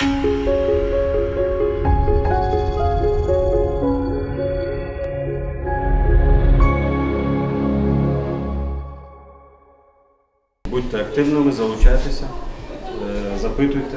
Будьте активними, залучайтеся, запитуйте,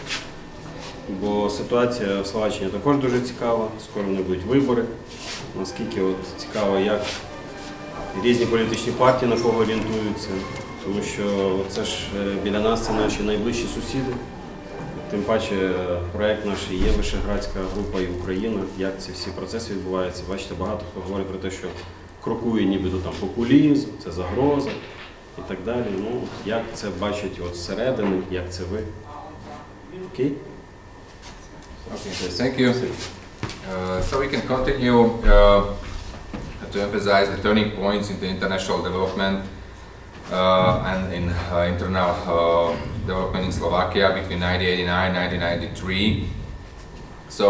бо ситуація в Словаччині також дуже цікава, скоро не будуть вибори. Наскільки цікаво, як різні політичні партії на кого орієнтуються, тому що це ж біля нас це наші найближчі сусіди. Тим паче проєкт наш є Вишеградська група і Україна, як ці всі процеси відбуваються. Бачите, багато хто говорить про те, що крокує нібито там популізм, це загроза і так далі. Ну, як це бачать зсередини, як це ви? Окей? Okay, thank you. So we can continue to emphasize the turning points in the international development and in internal development in Slovakia between 1989 and 1993. So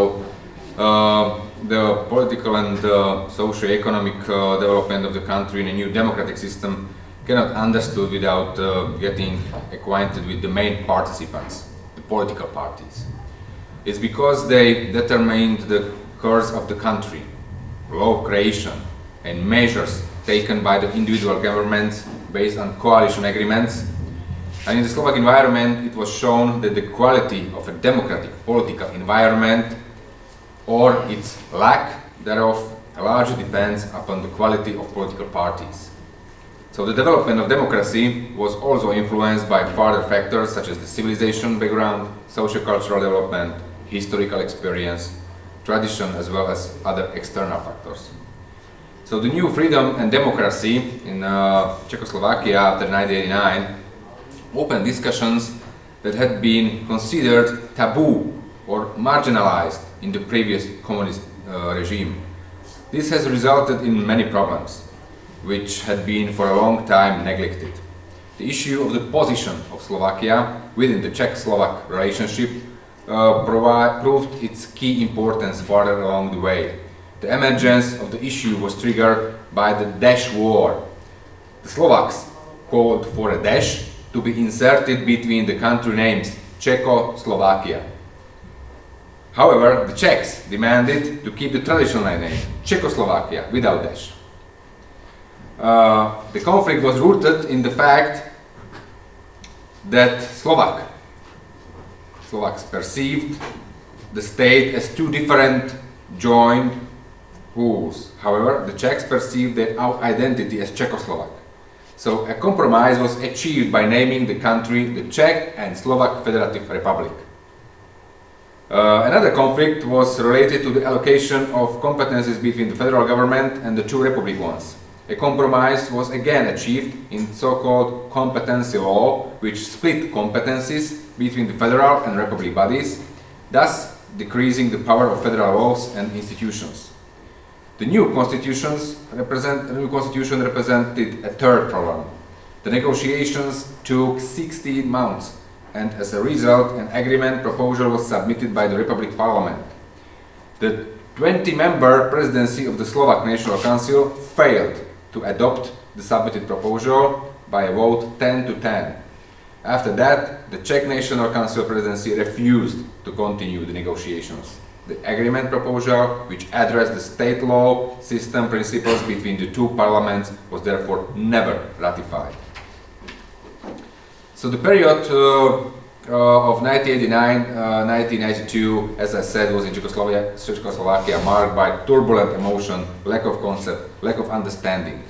the political and socio-economic development of the country in a new democratic system cannot be understood without getting acquainted with the main participants, the political parties. It's because they determined the course of the country, law creation and measures taken by the individual governments based on coalition agreements. And in the Slovak environment, it was shown that the quality of a democratic political environment or its lack thereof largely depends upon the quality of political parties. So the development of democracy was also influenced by further factors such as the civilization background, socio-cultural development, historical experience, tradition, as well as other external factors. So the new freedom and democracy in Czechoslovakia after 1989 opened discussions that had been considered taboo or marginalized in the previous communist regime. This has resulted in many problems, which had been for a long time neglected. The issue of the position of Slovakia within the Czech-Slovak relationship proved its key importance further along the way. The emergence of the issue was triggered by the Dash War. The Slovaks called for a dash to be inserted between the country names Czechoslovakia. However, the Czechs demanded to keep the traditional name Czechoslovakia without dash. The conflict was rooted in the fact that Slovaks perceived the state as two different joined wholes. However, the Czechs perceived their identity as Czechoslovak. So a compromise was achieved by naming the country the Czech and Slovak Federative Republic. Another conflict was related to the allocation of competences between the federal government and the two republic ones. A compromise was again achieved in so-called competency law, which split competencies between the federal and republic bodies, thus decreasing the power of federal laws and institutions. The new constitution represented a third problem. The negotiations took 16 months, and as a result, an agreement proposal was submitted by the Republic Parliament. The 20-member presidency of the Slovak National Council failed to adopt the submitted proposal by a vote 10-10. After that, the Czech National Council presidency refused to continue the negotiations. The agreement proposal, which addressed the state law system principles between the two parliaments, was therefore never ratified. So the period of 1989-1992, as I said, was in Czechoslovakia marked by turbulent emotion, lack of concept, lack of understanding.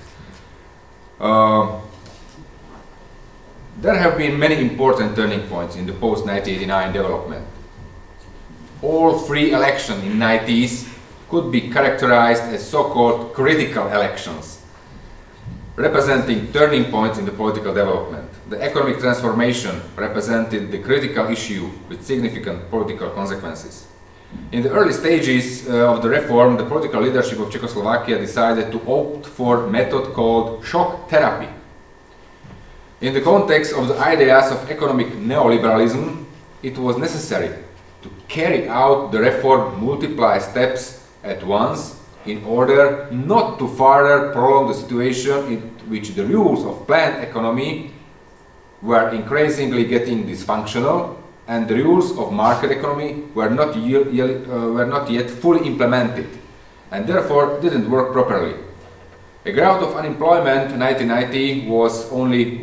There have been many important turning points in the post-1989 development. All three elections in the 90s could be characterized as so-called critical elections, representing turning points in the political development. The economic transformation represented the critical issue with significant political consequences. In the early stages of the reform, the political leadership of Czechoslovakia decided to opt for a method called shock therapy. In the context of the ideas of economic neoliberalism, it was necessary to carry out the reform multiple steps at once in order not to further prolong the situation in which the rules of planned economy were increasingly getting dysfunctional and the rules of market economy were not yet fully implemented, and therefore didn't work properly. A growth of unemployment in 1990 was only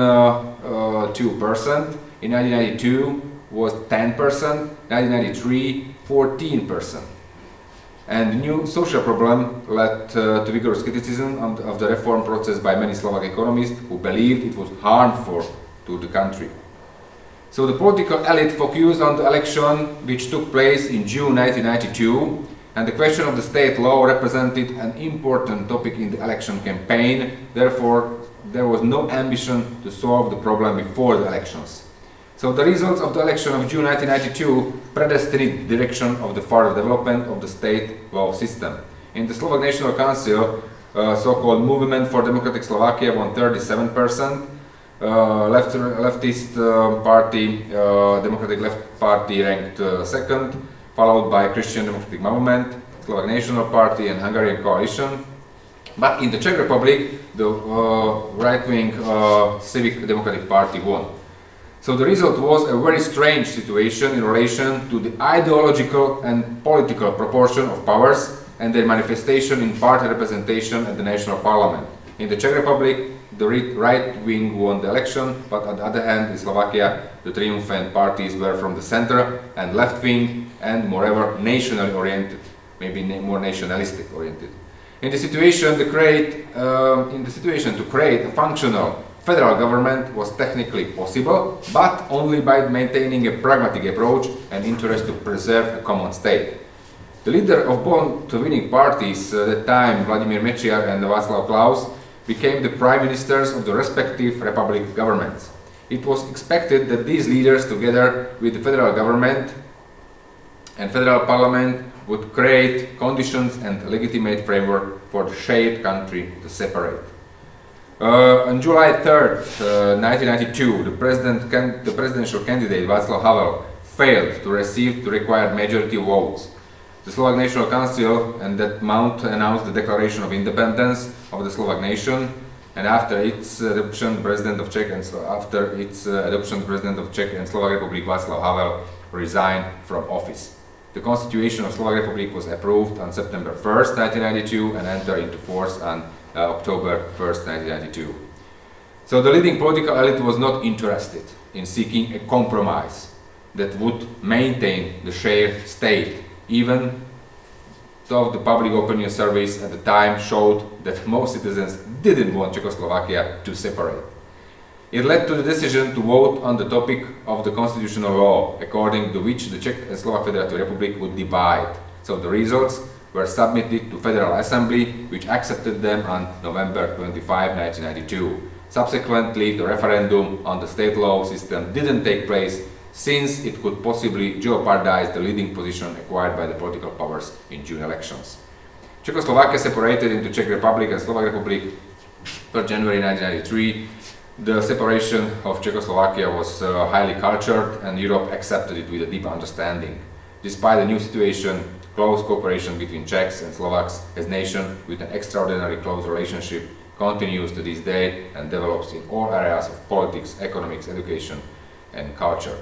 2%, in 1992 was 10%, 1993 14%. And the new social problem led to vigorous criticism of the reform process by many Slovak economists who believed it was harmful to the country. So the political elite focused on the election which took place in June 1992, and the question of the state law represented an important topic in the election campaign. Therefore, there was no ambition to solve the problem before the elections. So the results of the election of June 1992 predestined the direction of the further development of the state law system. In the Slovak National Council, so-called Movement for Democratic Slovakia won 37%, leftist party, Democratic Left Party ranked second, followed by Christian Democratic Movement, Slovak National Party and Hungarian Coalition. But in the Czech Republic, the right-wing Civic Democratic Party won. So the result was a very strange situation in relation to the ideological and political proportion of powers and their manifestation in party representation at the national parliament. In the Czech Republic, the right wing won the election, but on the other hand, in Slovakia, the triumphant parties were from the center and left wing, and moreover, nationally oriented, maybe more nationalistic oriented. In the situation to create a functional federal government was technically possible, but only by maintaining a pragmatic approach and interest to preserve a common state. The leader of both winning parties at that time, Vladimír Mečiar and Václav Klaus, became the prime ministers of the respective republic governments. It was expected that these leaders, together with the federal government and federal parliament, would create conditions and legitimate framework for the shared country to separate. On July 3rd, 1992, the presidential candidate Václav Havel failed to receive the required majority of votes. The Slovak National Council and that month announced the declaration of independence of the Slovak nation, and after its adoption, the President of Czech and Slovak Republic Václav Havel resigned from office. The Constitution of Slovak Republic was approved on September 1st, 1992 and entered into force on October 1st, 1992. So the leading political elite was not interested in seeking a compromise that would maintain the shared state, even though the public opinion surveys at the time showed that most citizens didn't want Czechoslovakia to separate. It led to the decision to vote on the topic of the constitutional law, according to which the Czech and Slovak Federative Republic would divide. So the results were submitted to Federal Assembly, which accepted them on November 25, 1992. Subsequently, the referendum on the state law system didn't take place, since it could possibly jeopardize the leading position acquired by the political powers in June elections. Czechoslovakia separated into Czech Republic and Slovak Republic per January 1993. The separation of Czechoslovakia was highly cultured, and Europe accepted it with a deep understanding. Despite the new situation, close cooperation between Czechs and Slovaks as nation with an extraordinarily close relationship continues to this day and develops in all areas of politics, economics, education and culture.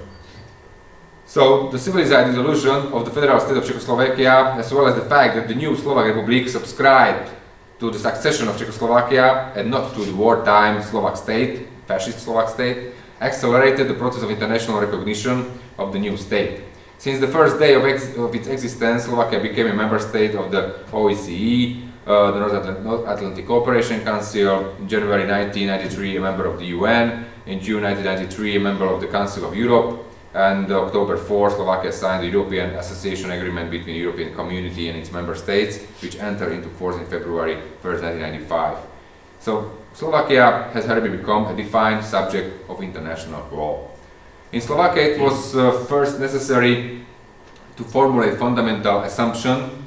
So the civilized dissolution of the federal state of Czechoslovakia, as well as the fact that the new Slovak Republic subscribed to the succession of Czechoslovakia and not to the wartime Slovak state, fascist Slovak state, accelerated the process of international recognition of the new state. Since the first day of its existence, Slovakia became a member state of the OSCE, the North Atlantic Cooperation Council, in January 1993 a member of the UN, in June 1993 a member of the Council of Europe, and October 4, Slovakia signed the European Association Agreement between the European Community and its member states, which entered into force in February 1st, 1995. So Slovakia has already become a defined subject of international law. In Slovakia, it was first necessary to formulate fundamental assumption.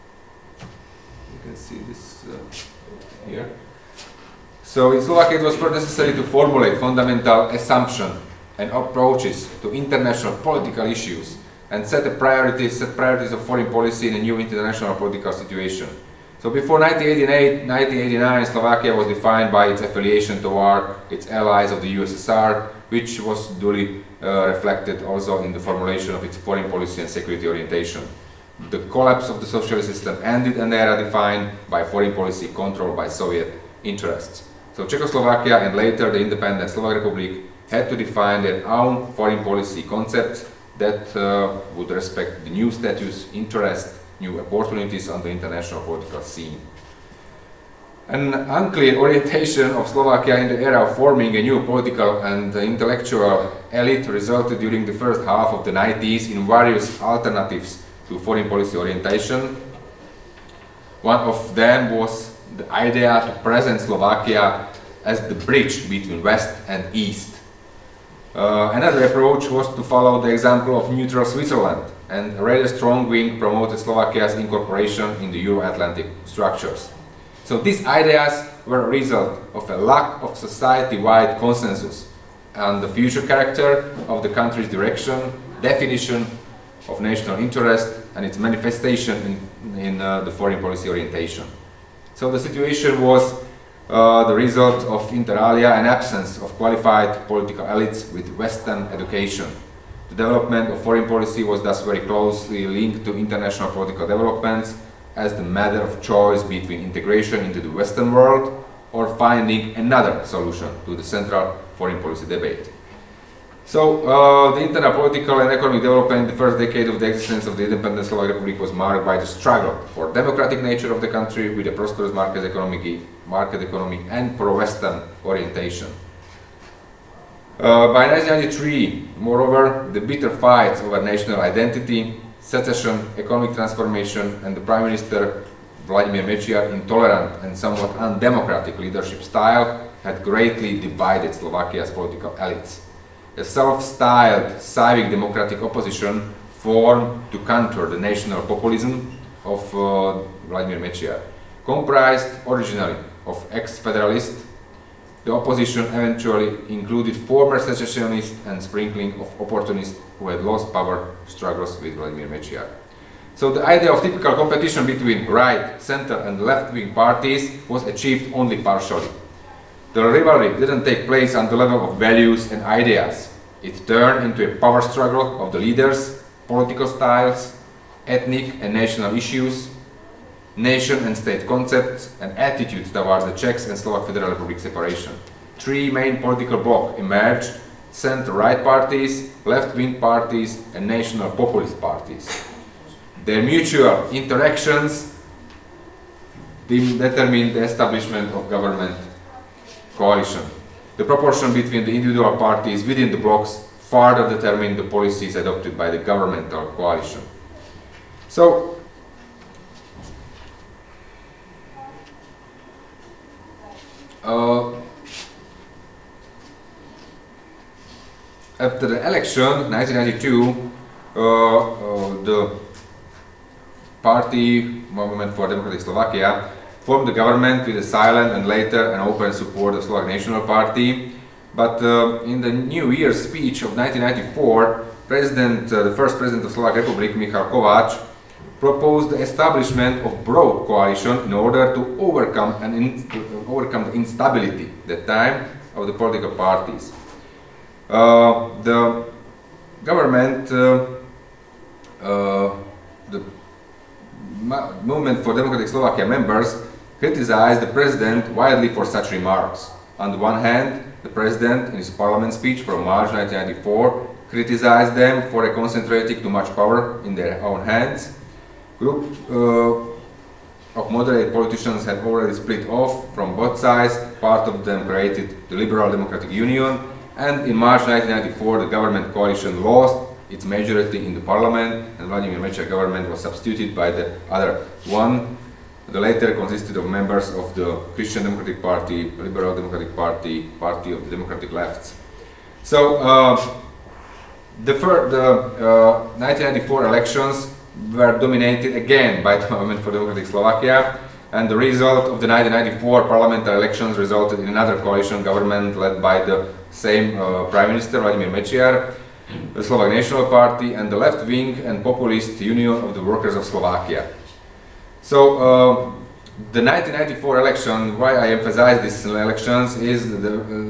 You can see this here. So in Slovakia, it was first necessary to formulate fundamental assumption and approaches to international political issues and set priorities of foreign policy in a new international political situation. So before 1989, Slovakia was defined by its affiliation toward its allies of the USSR, which was duly reflected also in the formulation of its foreign policy and security orientation. The collapse of the socialist system ended an era defined by foreign policy controlled by Soviet interests. So Czechoslovakia and later the independent Slovak Republic had to define their own foreign policy concepts that would respect the new status, interest, new opportunities on the international political scene. An unclear orientation of Slovakia in the era of forming a new political and intellectual elite resulted during the first half of the 90s in various alternatives to foreign policy orientation. One of them was the idea to present Slovakia as the bridge between West and East. Another approach was to follow the example of neutral Switzerland, and a rather strong wing promoted Slovakia's incorporation in the Euro-Atlantic structures. So these ideas were a result of a lack of society-wide consensus on the future character of the country's direction, definition of national interest, and its manifestation in the foreign policy orientation. So the situation was the result of inter alia an absence of qualified political elites with Western education. The development of foreign policy was thus very closely linked to international political developments as the matter of choice between integration into the Western world or finding another solution to the central foreign policy debate. So the internal political and economic development in the first decade of the existence of the independent Slovak Republic was marked by the struggle for democratic nature of the country with a prosperous market economy and pro-Western orientation. By 1993, moreover, the bitter fights over national identity, secession, economic transformation, and the Prime Minister Vladimir Mečiar intolerant and somewhat undemocratic leadership style had greatly divided Slovakia's political elites. A self-styled civic democratic opposition formed to counter the national populism of Vladimir Mečiar. Comprised originally of ex-federalists, the opposition eventually included former secessionists and sprinkling of opportunists who had lost power struggles with Vladimir Mečiar. So the idea of typical competition between right, center and left-wing parties was achieved only partially. The rivalry didn't take place on the level of values and ideas. It turned into a power struggle of the leaders, political styles, ethnic and national issues, nation and state concepts, and attitudes towards the Czech and Slovak Federal Republic separation. Three main political blocs emerged: center-right parties, left-wing parties, and national populist parties. Their mutual interactions determined the establishment of government coalition. The proportion between the individual parties within the blocs further determined the policies adopted by the governmental coalition. So, after the election, 1992, the party Movement for Democratic Slovakia formed the government with a silent and later an open support of Slovak National Party. But in the New Year's speech of 1994, the first president of Slovak Republic, Michal Kovács, proposed the establishment of broad coalition in order to overcome the instability at that time of the political parties. The government, the Movement for Democratic Slovakia members criticized the president widely for such remarks. On the one hand, the president, in his parliament speech from March 1994, criticized them for concentrating too much power in their own hands. Group of moderate politicians had already split off from both sides. Part of them created the Liberal Democratic Union, and in March 1994 the government coalition lost its majority in the parliament, and Vladimir Mečiar government was substituted by the other one. The latter consisted of members of the Christian Democratic Party, Liberal Democratic Party, Party of the Democratic Lefts. So the 1994 elections were dominated again by the Movement for Democratic Slovakia, and the result of the 1994 parliamentary elections resulted in another coalition government led by the same Prime Minister Vladimir Mečiar, the Slovak National Party, and the left-wing and populist Union of the Workers of Slovakia. So The 1994 election, why I emphasize these elections, is that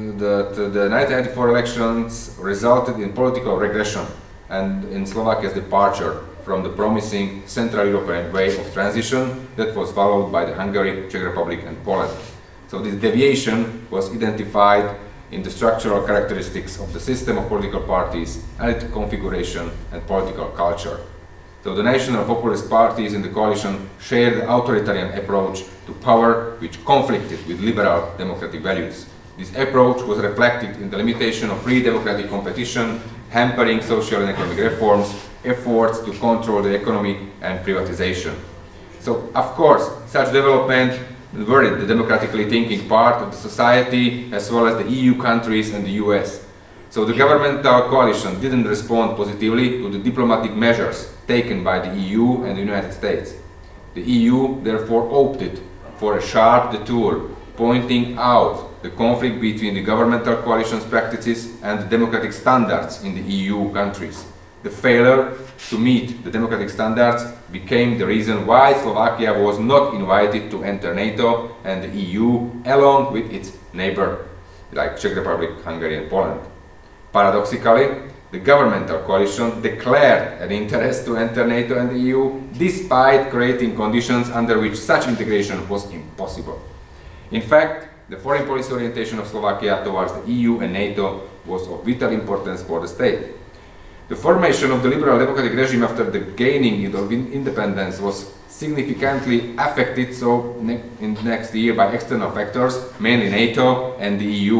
the 1994 elections resulted in political regression and in Slovakia's departure from the promising Central European way of transition that was followed by the Hungary, Czech Republic and Poland. So this deviation was identified in the structural characteristics of the system of political parties, elite configuration and political culture. So the national populist parties in the coalition shared the authoritarian approach to power which conflicted with liberal democratic values. This approach was reflected in the limitation of free democratic competition, hampering social and economic reforms, efforts to control the economy and privatization. So, of course, such development worried the democratically thinking part of the society as well as the EU countries and the US. So the governmental coalition didn't respond positively to the diplomatic measures taken by the EU and the United States. The EU therefore opted for a sharp detour, pointing out the conflict between the governmental coalition's practices and the democratic standards in the EU countries. The failure to meet the democratic standards became the reason why Slovakia was not invited to enter NATO and the EU along with its neighbor like Czech Republic, Hungary and Poland. Paradoxically, the governmental coalition declared an interest to enter NATO and the EU despite creating conditions under which such integration was impossible. In fact, the foreign policy orientation of Slovakia towards the EU and NATO was of vital importance for the state. The formation of the liberal democratic regime after the gaining of independence was significantly affected in the next year by external factors, mainly NATO and the EU.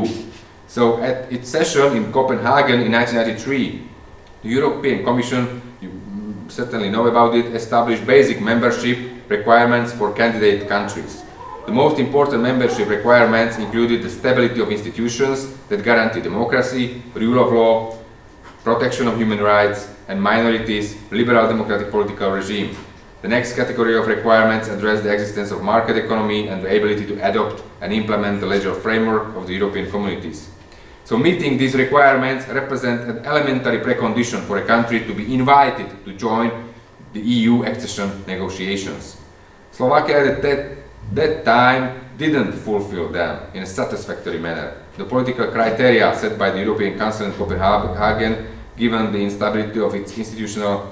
So at its session in Copenhagen in 1993, the European Commission, you certainly know about it, established basic membership requirements for candidate countries. The most important membership requirements included the stability of institutions that guarantee democracy, rule of law, protection of human rights and minorities, liberal democratic political regime. The next category of requirements address the existence of market economy and the ability to adopt and implement the legal framework of the European communities. So meeting these requirements represent an elementary precondition for a country to be invited to join the EU accession negotiations. Slovakia at that time didn't fulfill them in a satisfactory manner. The political criteria set by the European Council in Copenhagen, given the instability of its constitutional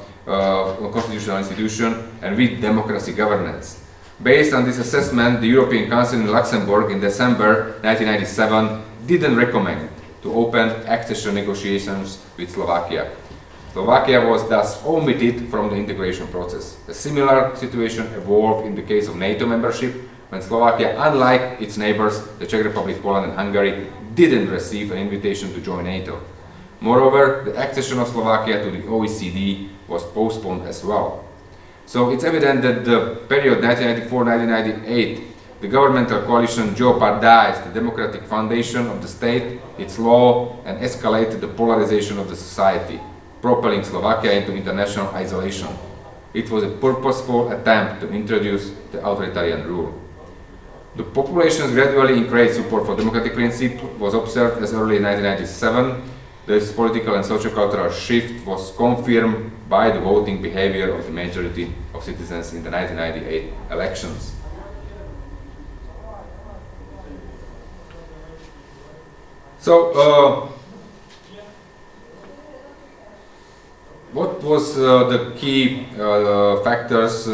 institution and weak democracy governance. Based on this assessment, the European Council in Luxembourg in December 1997 didn't recommend to open accession negotiations with Slovakia. Slovakia was thus omitted from the integration process. A similar situation evolved in the case of NATO membership, when Slovakia, unlike its neighbors, the Czech Republic, Poland and Hungary, didn't receive an invitation to join NATO. Moreover, the accession of Slovakia to the OECD was postponed as well. So it's evident that the period 1994-1998, the governmental coalition jeopardized the democratic foundation of the state, its law, and escalated the polarization of the society, propelling Slovakia into international isolation. It was a purposeful attempt to introduce the authoritarian rule. The population's gradually increased support for democratic principle was observed as early as 1997. This political and socio-cultural shift was confirmed by the voting behavior of the majority of citizens in the 1998 elections. So, what was the key factors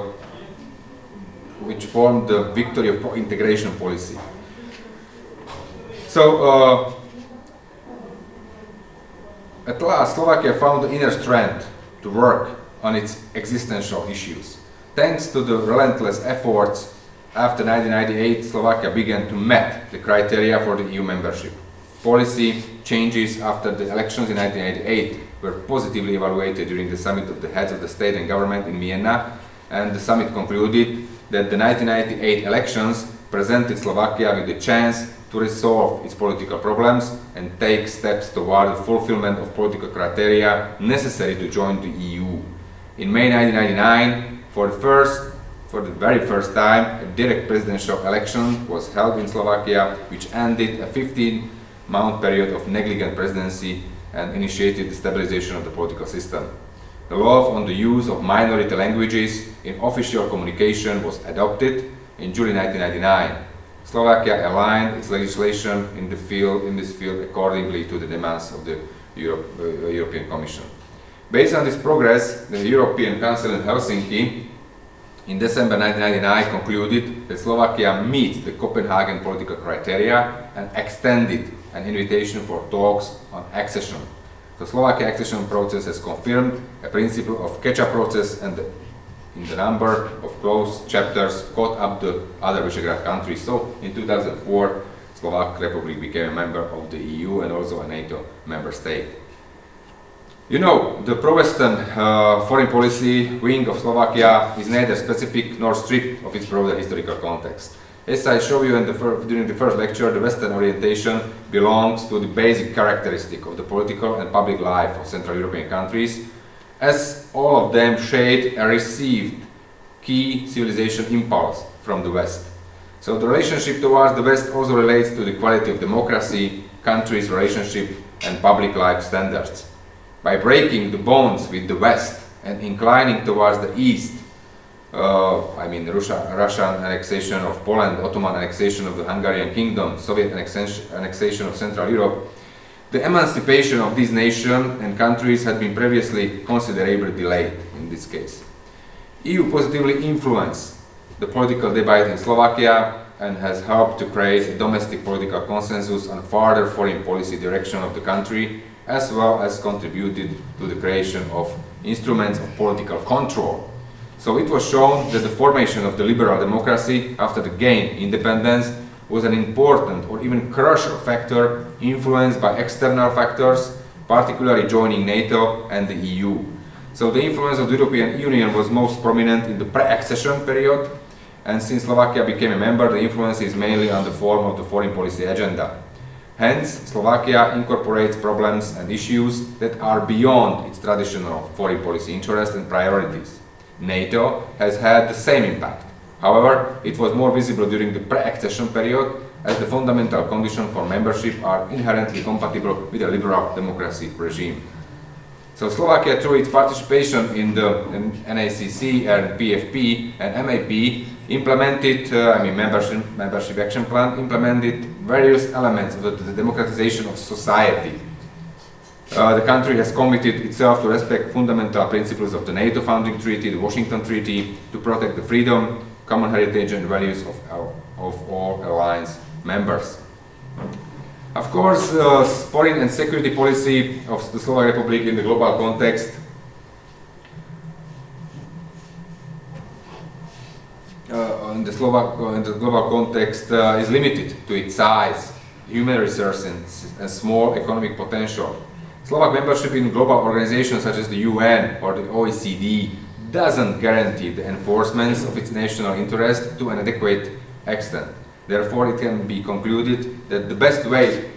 which formed the victory of integration policy? So, at last, Slovakia found the inner strength to work on its existential issues. Thanks to the relentless efforts after 1998, Slovakia began to meet the criteria for the EU membership. Policy changes after the elections in 1998 were positively evaluated during the summit of the heads of the state and government in Vienna, and the summit concluded that the 1998 elections presented Slovakia with the chance to resolve its political problems and take steps toward the fulfillment of political criteria necessary to join the EU. In May 1999, for the very first time, a direct presidential election was held in Slovakia, which ended a 15-month period of negligent presidency and initiated the stabilization of the political system. The law on the use of minority languages in official communication was adopted, in July 1999. Slovakia aligned its legislation in this field accordingly to the demands of the European Commission. Based on this progress, the European Council in Helsinki in December 1999 concluded that Slovakia meets the Copenhagen political criteria and extended an invitation for talks on accession. The Slovakia accession process has confirmed a principle of catch-up process and in the number of closed chapters caught up to other Visegrad countries. So in 2004, Slovak Republic became a member of the EU and also a NATO member state. You know, the pro-Western foreign policy wing of Slovakia is neither specific nor stripped of its broader historical context. As I show you during the first lecture, the Western orientation belongs to the basic characteristic of the political and public life of Central European countries, as all of them shared and received key civilization impulse from the West. So the relationship towards the West also relates to the quality of democracy, countries' relationship and public life standards. By breaking the bonds with the West and inclining towards the East, Russian annexation of Poland, Ottoman annexation of the Hungarian Kingdom, Soviet annexation of Central Europe, the emancipation of these nations and countries had been previously considerably delayed in this case. EU positively influenced the political debate in Slovakia and has helped to create a domestic political consensus on further foreign policy direction of the country, as well as contributed to the creation of instruments of political control. So it was shown that the formation of the liberal democracy after the gain independence was an important or even crucial factor influenced by external factors, particularly joining NATO and the EU. So the influence of the European Union was most prominent in the pre-accession period, and since Slovakia became a member, the influence is mainly on the form of the foreign policy agenda. Hence, Slovakia incorporates problems and issues that are beyond its traditional foreign policy interests and priorities. NATO has had the same impact. However, it was more visible during the pre-accession period, as the fundamental conditions for membership are inherently compatible with a liberal democracy regime. So Slovakia, through its participation in the NACC and PFP and MAP, implemented, membership action plan, implemented various elements of the democratization of society. The country has committed itself to respect fundamental principles of the NATO founding treaty, the Washington Treaty, to protect the freedom, common heritage and values of all alliance members. Of course, foreign and security policy of the Slovak Republic in the global context is limited to its size, human resources and small economic potential. Slovak membership in global organizations such as the UN or the OECD doesn't guarantee the enforcement of its national interest to an adequate extent. Therefore, it can be concluded that the best way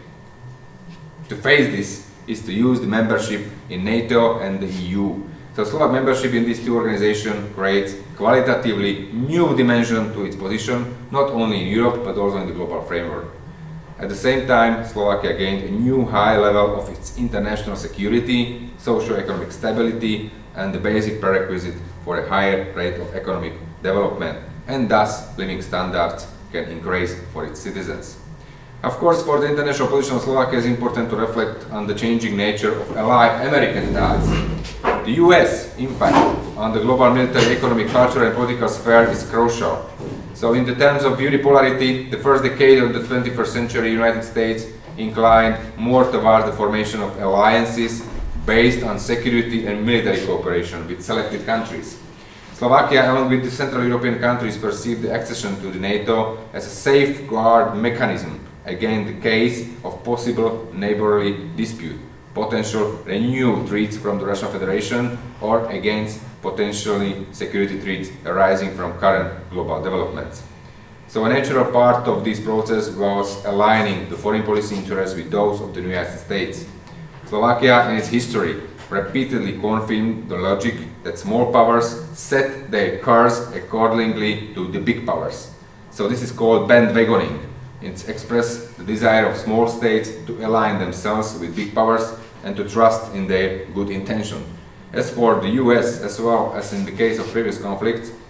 to face this is to use the membership in NATO and the EU. So Slovak membership in these two organizations creates qualitatively new dimension to its position, not only in Europe but also in the global framework. At the same time, Slovakia gained a new high level of its international security, socio-economic stability and the basic prerequisite for a higher rate of economic development, and thus living standards can increase for its citizens. Of course, for the international position of Slovakia, it is important to reflect on the changing nature of allied American ties. The US impact on the global military, economic, cultural and political sphere is crucial. So in the terms of unipolarity, the first decade of the 21st century United States inclined more towards the formation of alliances based on security and military cooperation with selected countries. Slovakia, along with the Central European countries, perceived the accession to the NATO as a safeguard mechanism against the case of possible neighborly dispute, potential renewed threats from the Russian Federation, or against potentially security threats arising from current global developments. So a natural part of this process was aligning the foreign policy interests with those of the United States. Slovakia in its history repeatedly confirmed the logic that small powers set their course accordingly to the big powers. So this is called bandwagoning. It expresses the desire of small states to align themselves with big powers and to trust in their good intention. As for the US, as well as in the case of previous conflicts,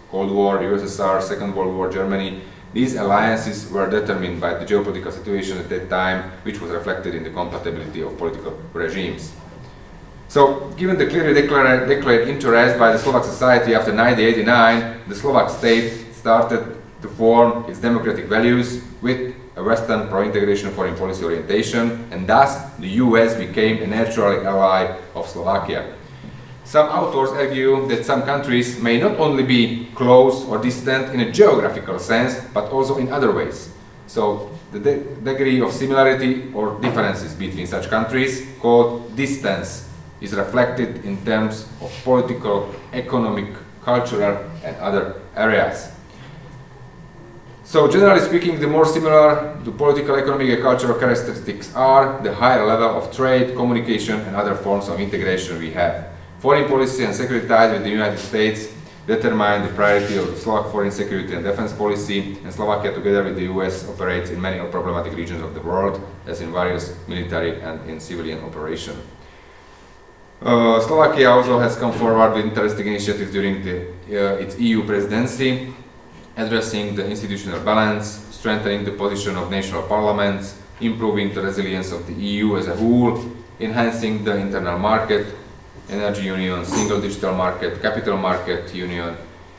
Cold War, USSR, Second World War, Germany. These alliances were determined by the geopolitical situation at that time, which was reflected in the compatibility of political regimes. So, given the clearly declared interest by the Slovak society after 1989, the Slovak state started to form its democratic values with a Western pro-integration foreign policy orientation, and thus the US became a natural ally of Slovakia. Some authors argue that some countries may not only be close or distant in a geographical sense, but also in other ways. So the degree of similarity or differences between such countries, called distance, is reflected in terms of political, economic, cultural and other areas. So generally speaking, the more similar the political, economic and cultural characteristics are, the higher level of trade, communication and other forms of integration we have. Foreign policy and security ties with the United States determine the priority of the Slovak foreign security and defense policy, and Slovakia together with the US operates in many problematic regions of the world, as in various military and in civilian operations. Slovakia also has come forward with interesting initiatives during its EU presidency, addressing the institutional balance, strengthening the position of national parliaments, improving the resilience of the EU as a whole, enhancing the internal market, energy union, single digital market, capital market union.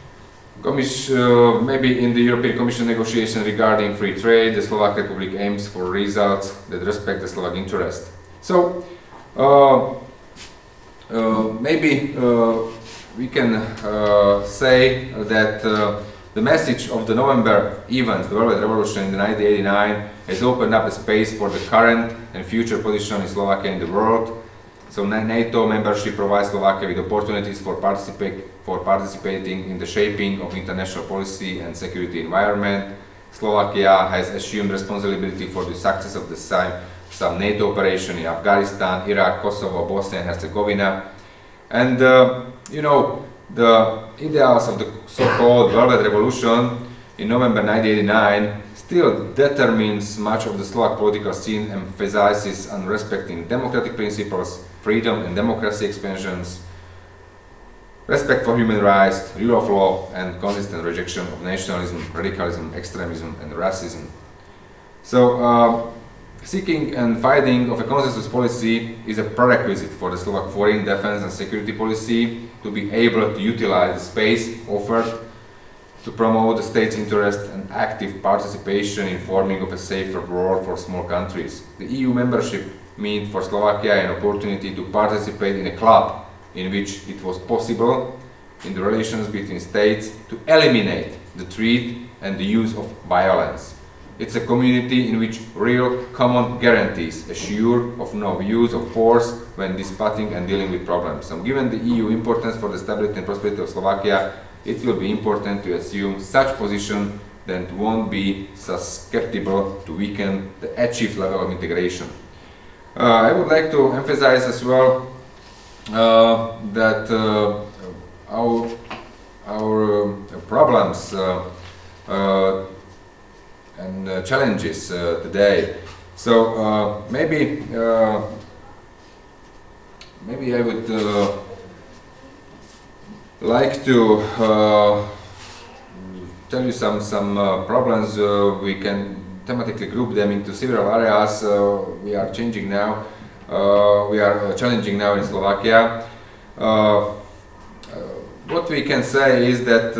Maybe in the European Commission negotiation regarding free trade, the Slovak Republic aims for results that respect the Slovak interest. So, maybe we can say that the message of the November events, the Velvet Revolution in 1989, has opened up a space for the current and future position in Slovakia in the world. So NATO membership provides Slovakia with opportunities for participating in the shaping of international policy and security environment. Slovakia has assumed responsibility for the success of some NATO operation in Afghanistan, Iraq, Kosovo, Bosnia and Herzegovina. And you know, the ideals of the so-called Velvet Revolution in November 1989 still determines much of the Slovak political scene, emphasizes on respecting democratic principles, freedom and democracy expansions, respect for human rights, rule of law and consistent rejection of nationalism, radicalism, extremism and racism. So seeking and fighting of a consensus policy is a prerequisite for the Slovak foreign, defense and security policy to be able to utilize the space offered to promote the state's interest and active participation in forming of a safer world for small countries. The EU membership means for Slovakia an opportunity to participate in a club in which it was possible in the relations between states to eliminate the threat and the use of violence. It's a community in which real common guarantees assure of no use of force when disputing and dealing with problems. So given the EU importance for the stability and prosperity of Slovakia, it will be important to assume such position that won't be susceptible to weaken the achieved level of integration. I would like to emphasize as well that our problems and challenges today. So maybe I would like to tell you some problems. We can thematically group them into several areas. We are changing now. We are challenging now in Slovakia. What we can say is that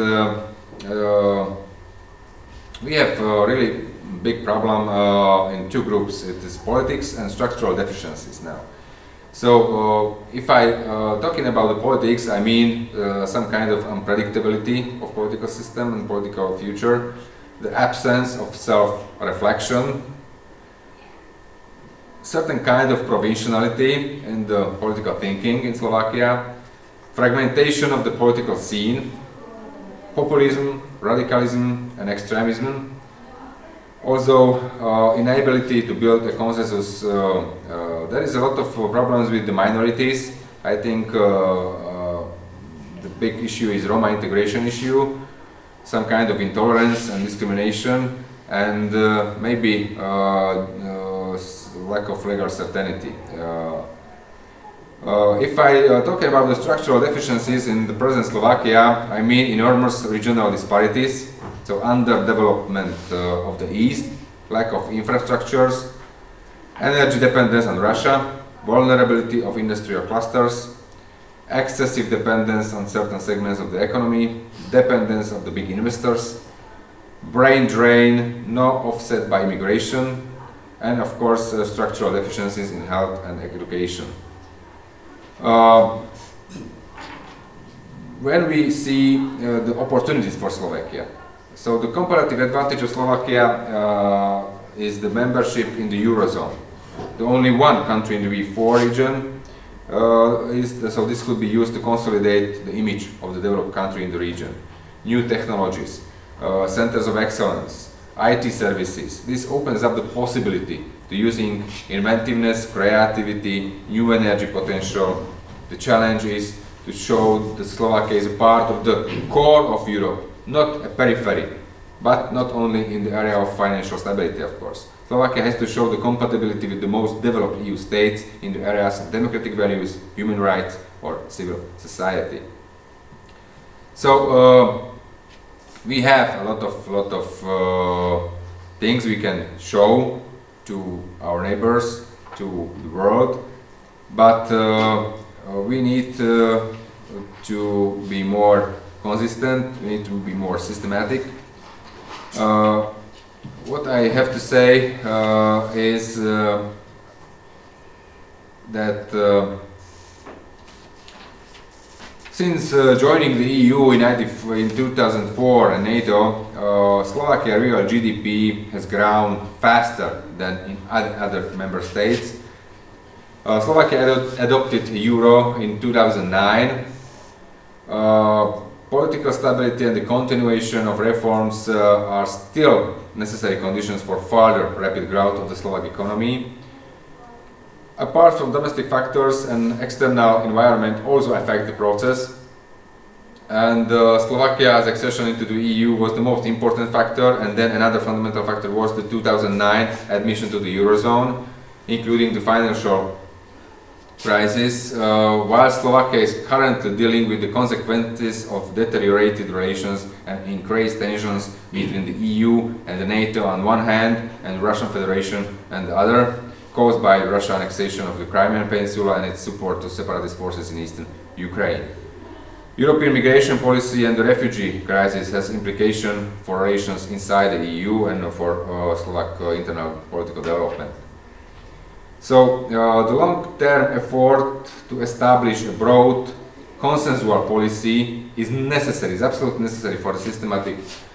we have a really big problem in two groups. It is politics and structural deficiencies now. So if I talking about the politics, I mean some kind of unpredictability of political system and political future, the absence of self-reflection, certain kind of provinciality in the political thinking in Slovakia, fragmentation of the political scene, populism, radicalism and extremism, also inability to build a consensus. There is a lot of problems with the minorities. I think the big issue is Roma integration issue, some kind of intolerance and discrimination, and maybe lack of legal certainty. If I talk about the structural deficiencies in the present Slovakia, I mean enormous regional disparities, so underdevelopment of the East, lack of infrastructures, energy dependence on Russia, vulnerability of industrial clusters, excessive dependence on certain segments of the economy, dependence of the big investors, brain drain, no offset by immigration, and of course structural deficiencies in health and education. When we see the opportunities for Slovakia, so the comparative advantage of Slovakia is the membership in the Eurozone. The only one country in the V4 region so this could be used to consolidate the image of the developed country in the region. New technologies, centers of excellence, IT services. This opens up the possibility to using inventiveness, creativity, new energy potential. The challenge is to show that Slovakia is a part of the core of Europe, not a periphery, but not only in the area of financial stability, of course. Slovakia has to show the compatibility with the most developed EU states in the areas of democratic values, human rights, or civil society. So we have a lot of things we can show to our neighbors, to the world, but we need to be more consistent, we need to be more systematic. What I have to say is that since joining the EU in 2004 and NATO, Slovakia real GDP has grown faster than in other member states. Slovakia adopted euro in 2009. Political stability and the continuation of reforms are still necessary conditions for further rapid growth of the Slovak economy. Apart from domestic factors, an external environment also affects the process. And Slovakia's accession into the EU was the most important factor, and then another fundamental factor was the 2009 admission to the Eurozone, including the financial crisis, while Slovakia is currently dealing with the consequences of deteriorated relations and increased tensions between the EU and the NATO on one hand and Russian Federation on the other, caused by Russian annexation of the Crimean Peninsula and its support to separatist forces in eastern Ukraine. European migration policy and the refugee crisis has implications for relations inside the EU and for Slovak internal political development. So the long-term effort to establish a broad consensual policy is necessary, is absolutely necessary for the systematic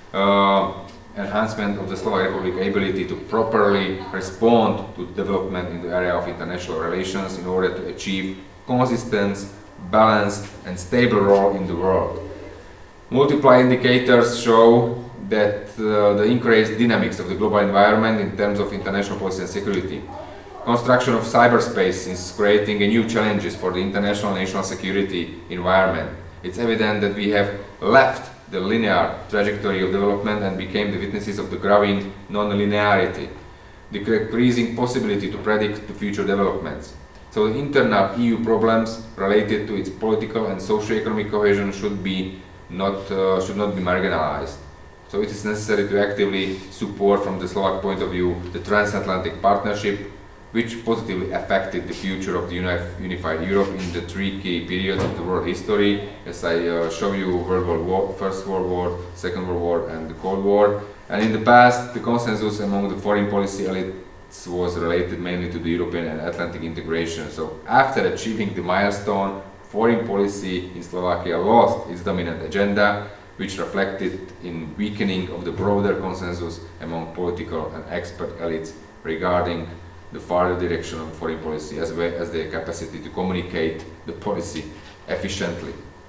enhancement of the Slovak Republic ability to properly respond to development in the area of international relations in order to achieve consistent, balanced and stable role in the world. Multiple indicators show that the increased dynamics of the global environment in terms of international policy and security. Construction of cyberspace is creating new challenges for the international national security environment. It's evident that we have left the linear trajectory of development and became the witnesses of the growing non-linearity, the increasing possibility to predict the future developments. So the internal EU problems related to its political and socio-economic cohesion should not be marginalized. So it is necessary to actively support from the Slovak point of view the transatlantic partnership, which positively affected the future of the unified Europe in the three key periods of the world history, as I show you First World War, Second World War and the Cold War. And in the past, the consensus among the foreign policy elites was related mainly to the European and Atlantic integration. So after achieving the milestone, foreign policy in Slovakia lost its dominant agenda, which reflected in weakening of the broader consensus among political and expert elites regarding the further direction of foreign policy as well as their capacity to communicate the policy efficiently.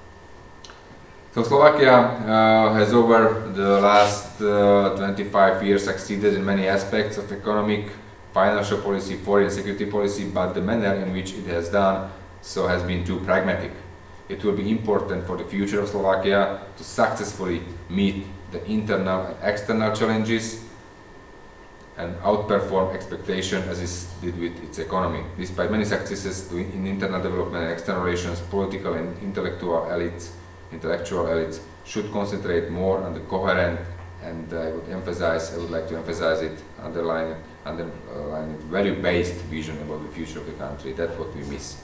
So Slovakia has over the last 25 years succeeded in many aspects of economic, financial policy, foreign security policy, but the manner in which it has done so has been too pragmatic. It will be important for the future of Slovakia to successfully meet the internal and external challenges and outperform expectation as it did with its economy. Despite many successes in internal development and external relations, political and intellectual elites should concentrate more on the coherent, and I would like to emphasize it, underline it, value-based vision about the future of the country. That's what we miss.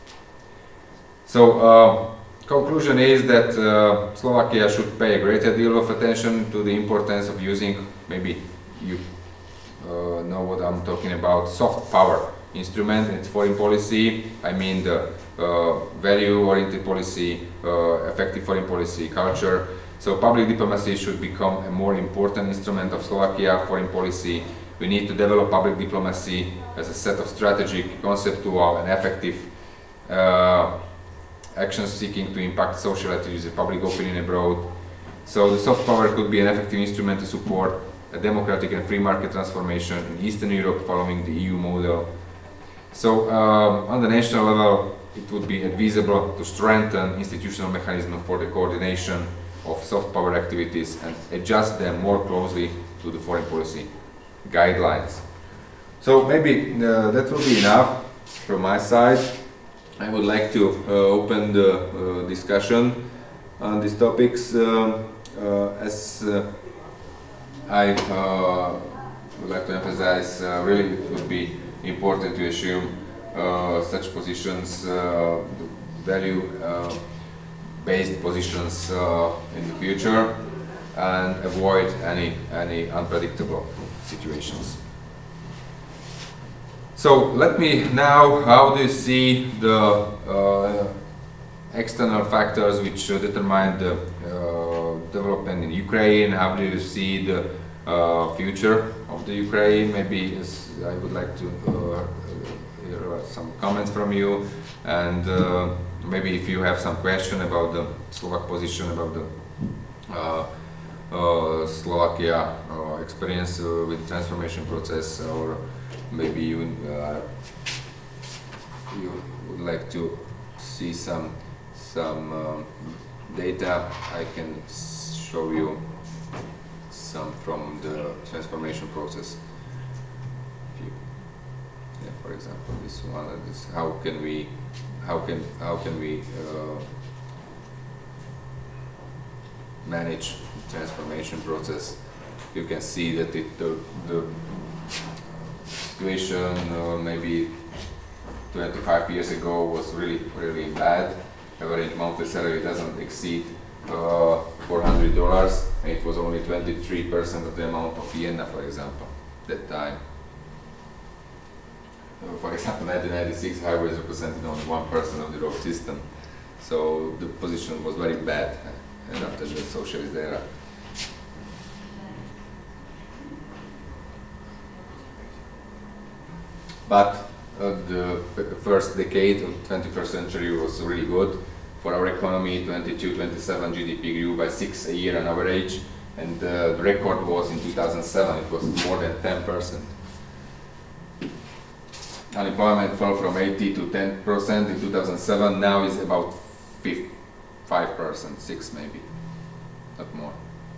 So, conclusion is that Slovakia should pay a greater deal of attention to the importance of using, maybe you know what I'm talking about, soft power instrument in its foreign policy. I mean the value-oriented policy, effective foreign policy culture. So public diplomacy should become a more important instrument of Slovakia foreign policy. We need to develop public diplomacy as a set of strategic, conceptual and effective actions seeking to impact social attitudes and public opinion abroad. So the soft power could be an effective instrument to support a democratic and free market transformation in Eastern Europe following the EU model. So on the national level, it would be advisable to strengthen institutional mechanisms for the coordination of soft power activities and adjust them more closely to the foreign policy guidelines. So maybe that will be enough from my side. I would like to open the discussion on these topics. As I would like to emphasize, really it would be important to assume such positions, value-based positions in the future, and avoid any unpredictable situations. So let me now, how do you see the external factors which determine the development in Ukraine? How do you see the future of the Ukraine? Maybe I would like to hear some comments from you, and maybe if you have some question about the Slovak position, about the Slovakia experience with transformation process, or maybe you would like to see some data. I can show you some from the transformation process. For example, this one. How can we manage the transformation process? You can see that the situation maybe 25 years ago was really bad. Average monthly salary doesn't exceed $400. It was only 23% of the amount of Vienna, for example, that time. For example, 1996 highways represented only 1% of the road system. So the position was very bad after the socialist era. But the first decade of the 21st century was really good. For our economy, 22-27 GDP grew by 6 a year on average, and the record was in 2007, it was more than 10%. Unemployment fell from 80 to 10% in 2007, now is about 5%, 6 maybe, not more.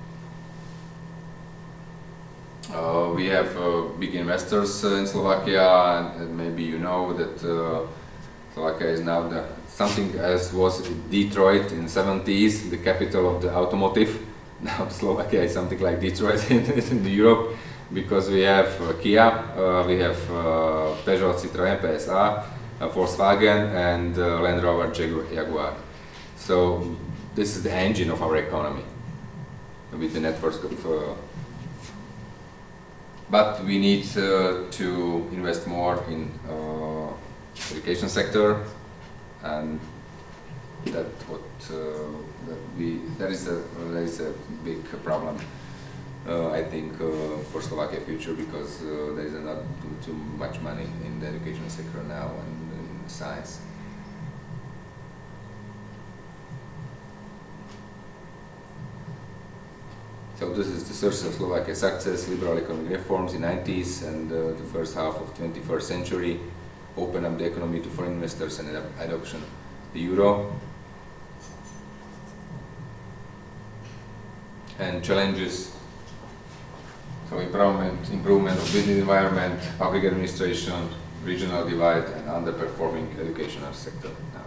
We have big investors in Slovakia, and maybe you know that Slovakia is now something as was Detroit in the 70s, the capital of the automotive. Now Slovakia is something like Detroit in Europe, because we have Kia, we have Peugeot, Citroën, PSA, Volkswagen, and Land Rover, Jaguar. So this is the engine of our economy, with the network of. But we need to invest more in education sector, and that is a big problem. I think for Slovakia future, because there is not too much money in the education sector now and in science. So this is the source of Slovakia's success: liberal economic reforms in the 90s and the first half of 21st century, open up the economy to foreign investors and adoption of the euro. And challenges. So improvement of business environment, public administration, regional divide, and underperforming educational sector.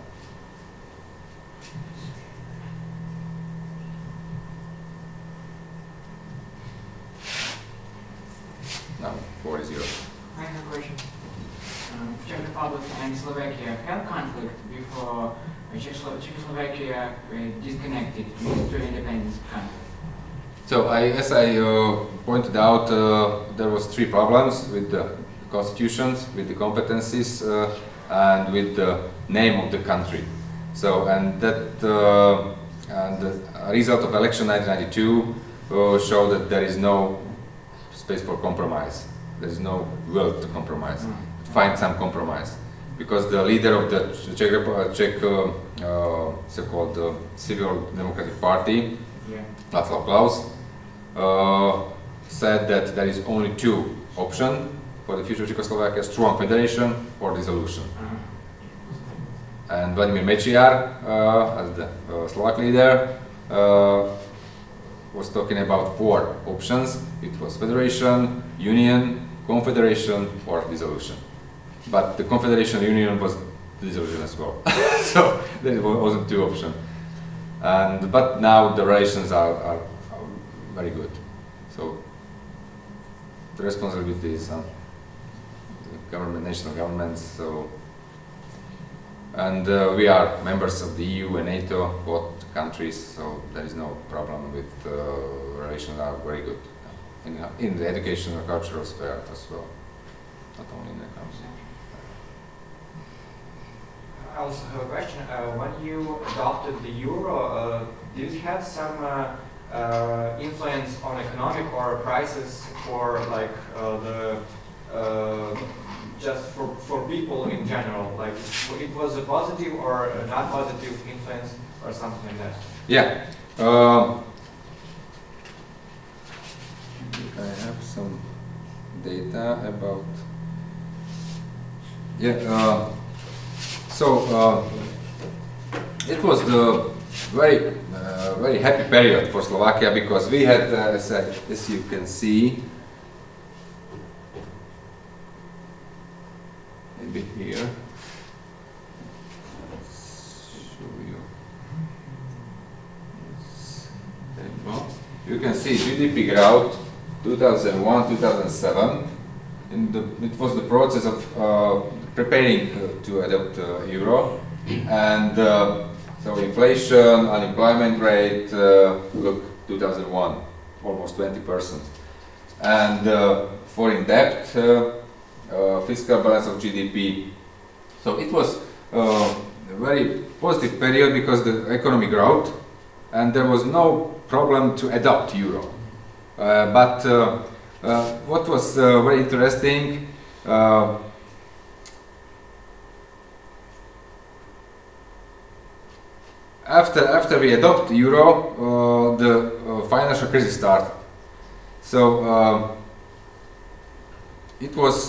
Now, 4-0. I have a question. Czech Republic and Slovakia had conflict before Czechoslovakia disconnected to independence country. So, as I pointed out, there was 3 problems with the constitutions, with the competencies, and with the name of the country. So, and the result of election 1992 showed that there is no space for compromise. There is no will to compromise, to find some compromise, because the leader of the Czech so-called Civil Democratic Party, Václav Klaus, said that there is only 2 options for the future of Czechoslovakia: strong federation or dissolution. And Vladimir Mečiar, as the Slovak leader, was talking about 4 options. It was federation, union, confederation, or dissolution. But the confederation union was dissolution as well. So there wasn't 2 options. But now the relations are very good. So the responsibility is on government, national governments. So, and we are members of the EU and NATO, both countries. So there is no problem with relations are very good in the educational and cultural sphere as well, not only in the country. I also have a question. When you adopted the euro, did it have some influence on economic or prices for like just for people in general? Like it was a positive or a not positive influence or something like that? Yeah. I have some data about. Yeah. So it was the very happy period for Slovakia, because we had, as you can see, maybe here. You can see GDP growth 2001-2007. It was the process of preparing to adopt euro, and so inflation, unemployment rate, look, 2001, almost 20%, and foreign debt, fiscal balance of GDP. So it was a very positive period because the economy growth, and there was no problem to adopt euro. But what was very interesting, after we adopt euro, the financial crisis started. So it was,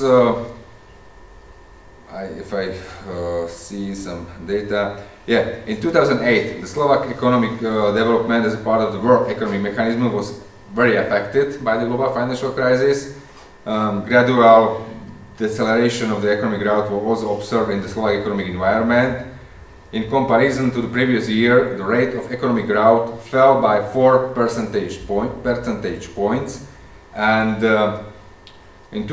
if I see some data, yeah, in 2008, the Slovak economic development as a part of the World Economic Mechanism was very affected by the global financial crisis. Gradual deceleration of the economic growth was also observed in the Slovak economic environment. In comparison to the previous year, the rate of economic growth fell by 4 percentage points, and in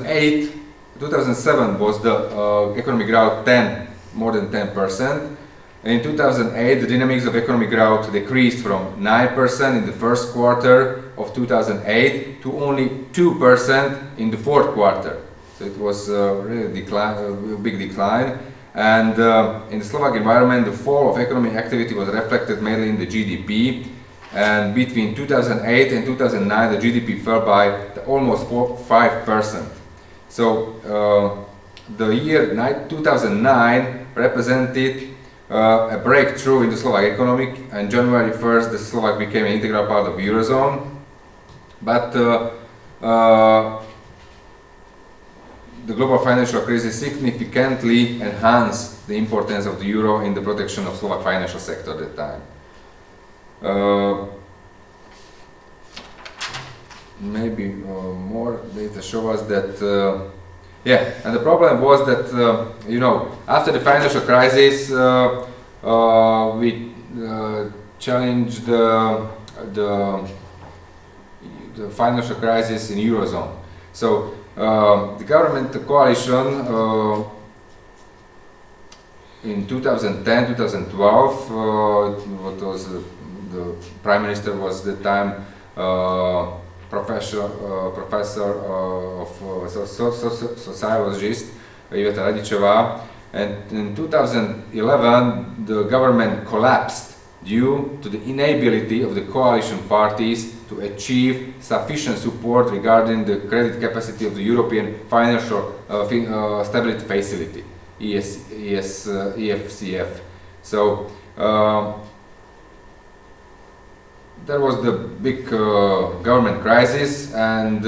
2007 was the economic growth more than 10%. In 2008, the dynamics of economic growth decreased from 9% in the first quarter of 2008 to only 2% in the fourth quarter. So it was really a big decline. And in the Slovak environment, the fall of economic activity was reflected mainly in the GDP. And between 2008 and 2009, the GDP fell by almost 5%. So the year 2009 represented a breakthrough in the Slovak economy, and January 1st the Slovak became an integral part of Eurozone. But the global financial crisis significantly enhanced the importance of the euro in the protection of Slovak financial sector at that time. Maybe data show us that, yeah, and the problem was that, you know, after the financial crisis, we challenged the financial crisis in Eurozone. So the government, the coalition, in 2010-2012, what was the prime minister was the time professor of sociologist Iveta Radičová, and in 2011 the government collapsed due to the inability of the coalition parties to achieve sufficient support regarding the credit capacity of the European Financial Stability Facility, EFCF. So there was the big government crisis, and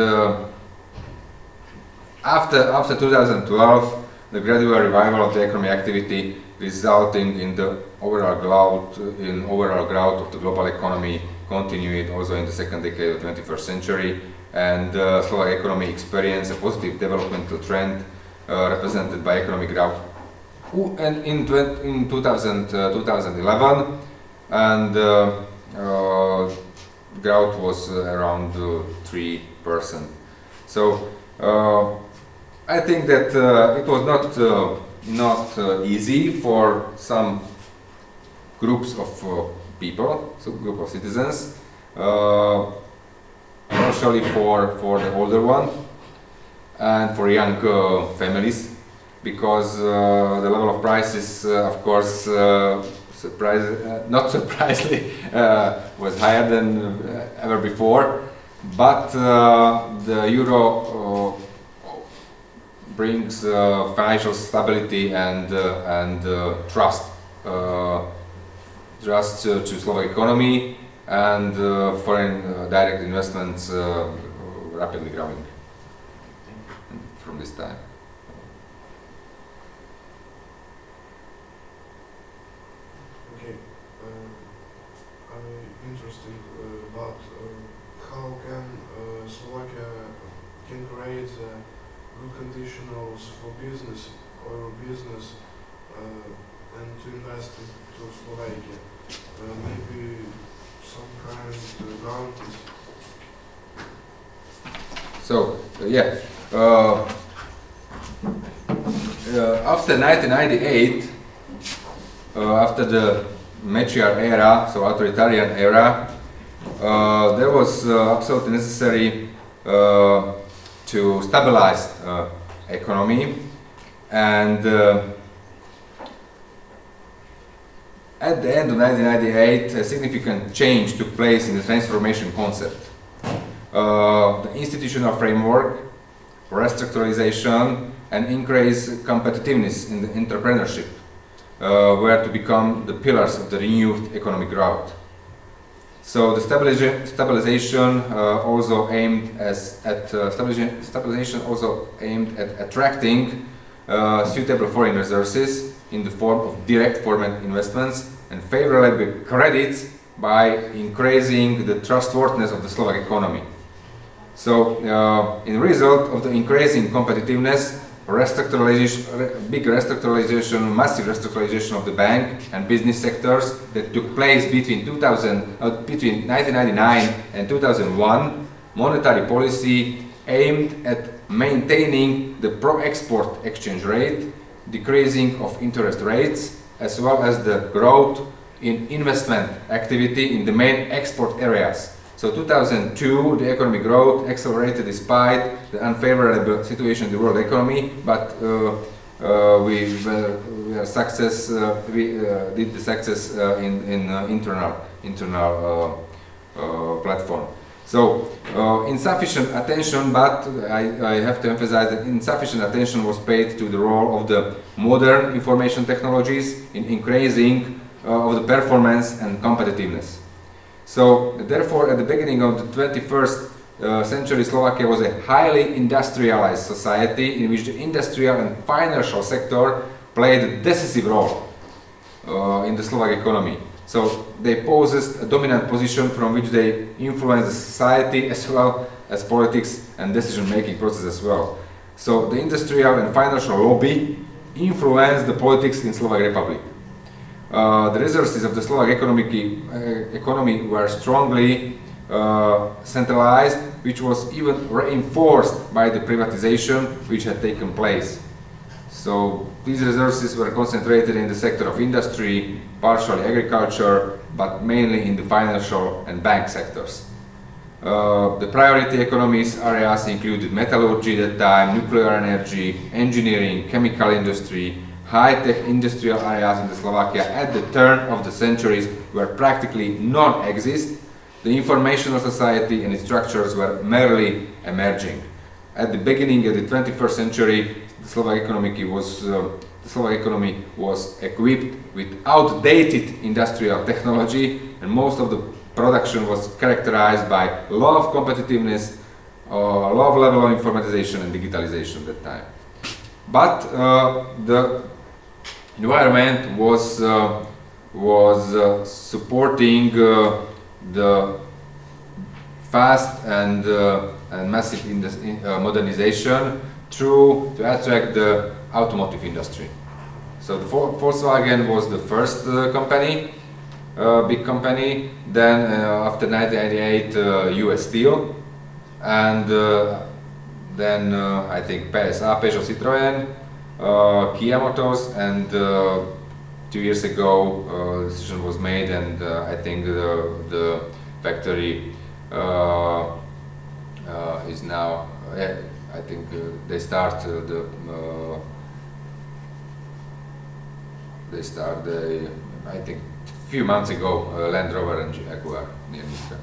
after 2012, the gradual revival of the economic activity, resulting in the overall growth of the global economy, continued also in the second decade of the 21st century, and Slovak economy experienced a positive developmental trend represented by economic growth. And in 2011, and growth was around 3%. So I think that it was not easy for some groups of people, some group of citizens, especially for the older one and for young families, because the level of prices, of course, not surprisingly, was higher than ever before, but the euro brings financial stability and trust to Slovak economy, and foreign direct investments rapidly growing from this time. Okay, I'm interested about how can Slovakia can create good conditions for business and to invest into Slovakia. Maybe some kind of guarantees. So yeah, after 1998, after the Mečiar era, so authoritarian era, there was absolutely necessary to stabilize economy, and at the end of 1998, a significant change took place in the transformation concept. The institutional framework, restructuralization, and increased competitiveness in the entrepreneurship were to become the pillars of the renewed economic growth. So the stabilization also aimed at attracting suitable foreign resources in the form of direct foreign investments and favorable credits by increasing the trustworthiness of the Slovak economy. So, in result of the increasing competitiveness, big restructuralization, massive restructuralization of the bank and business sectors that took place between 1999 and 2001, monetary policy aimed at maintaining the pro-export exchange rate, decreasing of interest rates, as well as the growth in investment activity in the main export areas. So 2002, the economic growth accelerated despite the unfavorable situation in the world economy, but we did the success in internal platform. So insufficient attention, but I have to emphasize that insufficient attention was paid to the role of the modern information technologies in increasing of the performance and competitiveness. So therefore, at the beginning of the 21st century, Slovakia was a highly industrialized society in which the industrial and financial sector played a decisive role in the Slovak economy. So they possessed a dominant position from which they influenced the society as well as politics and decision-making process as well. So the industrial and financial lobby influenced the politics in Slovak Republic. The resources of the Slovak economy were strongly centralized, which was even reinforced by the privatization which had taken place. So these resources were concentrated in the sector of industry, partially agriculture, but mainly in the financial and bank sectors. The priority economies areas included metallurgy at that time, nuclear energy, engineering, chemical industry. High-tech industrial areas in Slovakia at the turn of the centuries were practically non-exist. The informational society and its structures were merely emerging. At the beginning of the 21st century, the Slovak economy was equipped with outdated industrial technology, and most of the production was characterized by low of competitiveness, low level of informatization and digitalization at that time. But the environment was supporting the fast and massive modernization to attract the automotive industry. So the Volkswagen was the first company, big company. Then after 1998, US Steel, and then I think PSA, Peugeot Citroën, Kia Motors, and 2 years ago decision was made, and I think the factory is now. I think they start I think a few months ago Land Rover and Jaguar near Niska.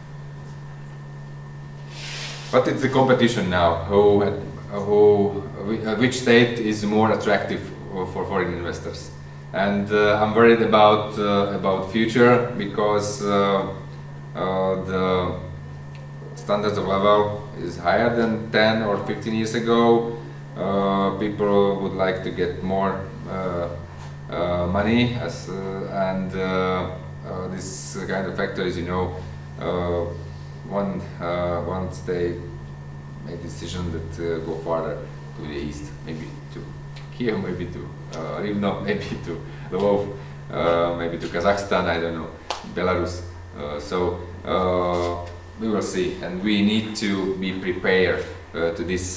But it's the competition now. Which state is more attractive for foreign investors? And I'm worried about future, because the standards of level is higher than 10 or 15 years ago. People would like to get more money, and this kind of factories, you know, once they make decision that go farther to the east, maybe to Kiev, maybe to Rivno, maybe to Lvov, maybe to Kazakhstan, I don't know, Belarus. So we will see, and we need to be prepared to this